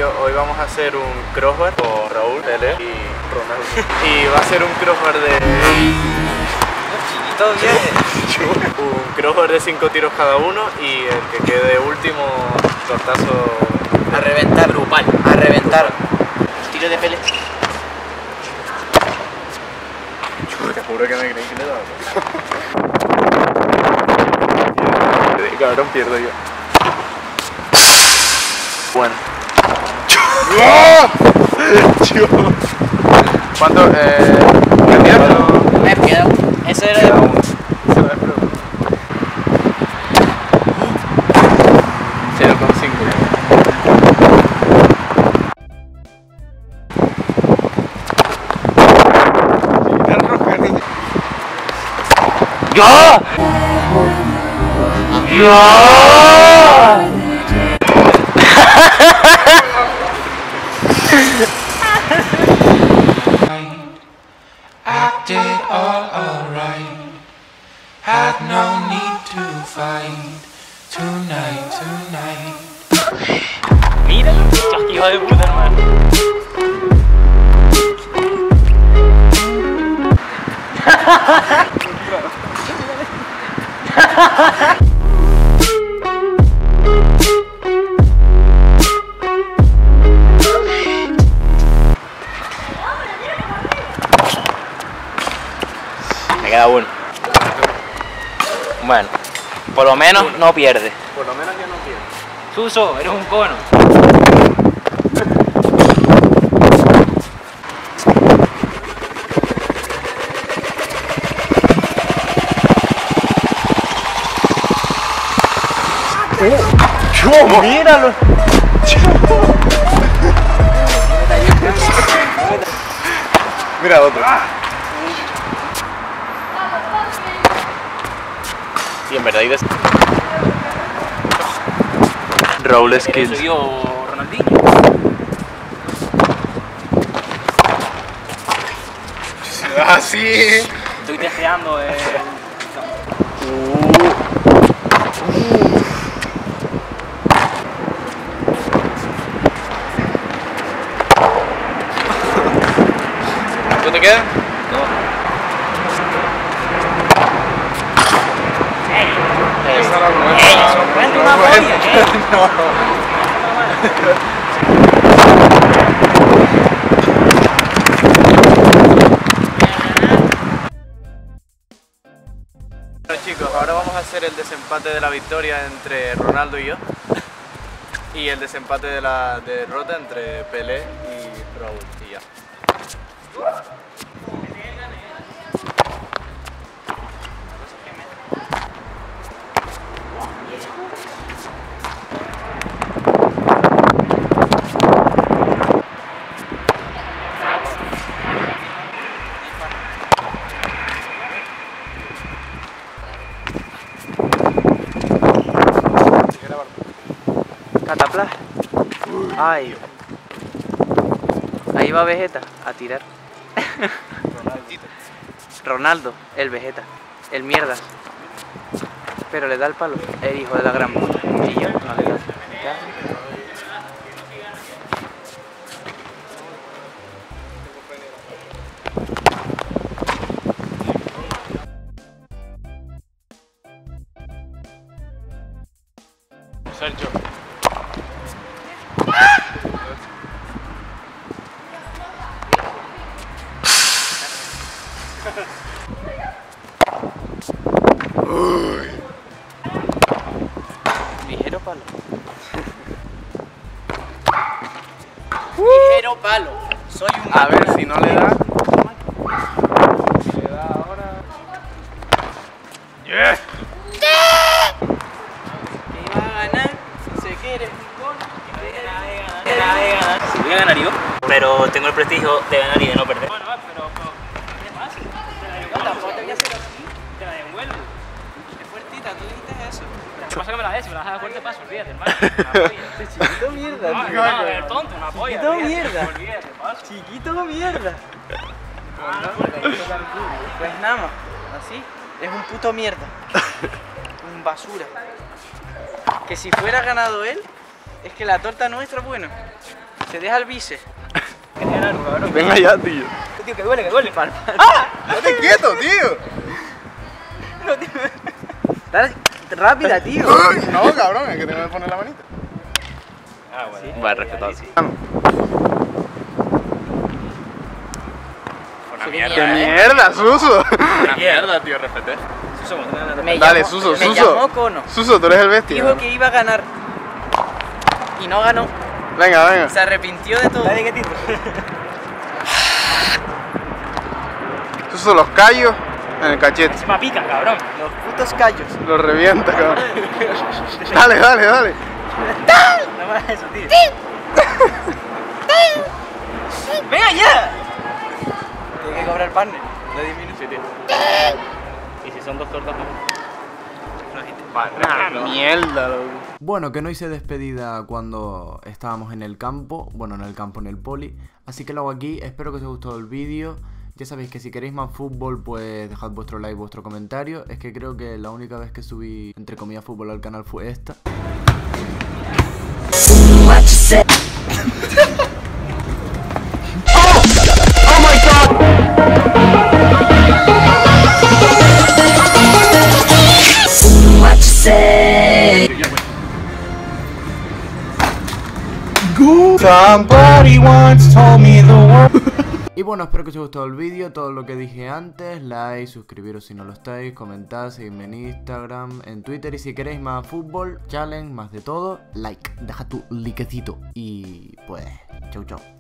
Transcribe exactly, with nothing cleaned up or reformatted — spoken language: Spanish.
Chicos, hoy vamos a hacer un crossbar con Raúl, Pele y Ronaldo. Y va a ser un crossbar de... Chiquito bien. Un crossbar de cinco tiros cada uno y el que quede último, tortazo... A reventar, grupal. A reventar. Tiro de Pele. Te juro que me creí que le daba. Cabrón, pierdo yo. Bueno. ¿Cuánto? Eh... ¿Me queda? Me queda. Eso era de uno. cero coma cinco. ¡Ya! ¡Ya! Acted all alright. Had no need to fight. Tonight, tonight. Mira, hijo de puta, hermano. Me queda uno. Bueno, por lo menos no pierde. Por lo menos yo no pierdo. Suso, eres un cono. ¿Cómo? Míralo. Mira otro. Y en verdad, y des... Raúl Skills. Soy yo, Ronaldinho. Ah, sí. Estoy testeando el... ¿Cuánto te queda? No. Esa era buena. ¡Ey! ¡Sorprende una polla! ¿Qué? No. Bueno chicos, ahora vamos a hacer el desempate de la victoria entre Ronaldo y yo. Y el desempate de la derrota entre Pelé y Raúl. Y ya. Cataplas. Ay. Ahí va Vegeta a tirar. Ronaldo, el Vegeta. El mierdas. Pero le da el palo. El hijo de la gran puta. Y yo no le da. Sergio. Ligero palo. Ligero palo. Soy un... A ver si no le da. Si le da ahora. ¡Yes! Que iba a ganar, sé que eres un gol. Que la de ganar. Si voy a ganar yo, pero tengo el prestigio de ganar y de no perder. Bueno, pero, pero es fácil. Te la tampoco te voy a hacer así, te la devuelvo. Es fuertita, tú dijiste eso. Lo que pasa es que me la des, si me la dejas de fuerte paso, olvídate, hermano. Este chiquito mierda, No, tío. no, A ver, tonto, una polla. Chiquito mierda. Olvídate, paso. Chiquito mierda. Pues nada más, así. Es un puto mierda. Un basura. Que si fuera ganado él, es que la torta nuestra, bueno. Se deja el bice. Que te ganan, cabrón. Venga ya, tío. Tío, que duele, que duele. ¡Ah! ¡Estate quieto, tío! No, tío. Dale, rápida, tío. No, cabrón, es que tengo que poner la manita. Ah, bueno. Sí. Vale, respetado. Sí. Una ¡Qué mierda, Suso! Una mierda, tío, respeté. Suso, Me Dale, llamó, Suso, me Suso. llamó Cono. Suso, tú eres el bestia. Dijo que iba a ganar. Y no ganó. Venga, venga. Se arrepintió de todo. Dale, ¿qué tiro? Suso, los callos en el cachete. Se me pica, cabrón. Los putos callos. Los revienta, cabrón. Dale, dale, dale. No más eso, tío. ¡Venga ya! Tiene que cobrar el partner. De diez minutos. Sí, tío. ¿Y si son dos tortas? Ah, mierda, loco. Bueno, que no hice despedida cuando estábamos en el campo, bueno, en el campo, en el poli, así que lo hago aquí. Espero que os haya gustado el vídeo. Ya sabéis que si queréis más fútbol, pues dejad vuestro like, vuestro comentario. Es que creo que la única vez que subí, entre comillas, fútbol al canal fue esta. Somebody once told me the world. Y bueno, espero que os haya gustado el vídeo, todo lo que dije antes, like, suscribiros si no lo estáis, comentad, seguidme en Instagram, en Twitter y si queréis más fútbol, challenge, más de todo, like, deja tu likecito y pues, chau chau.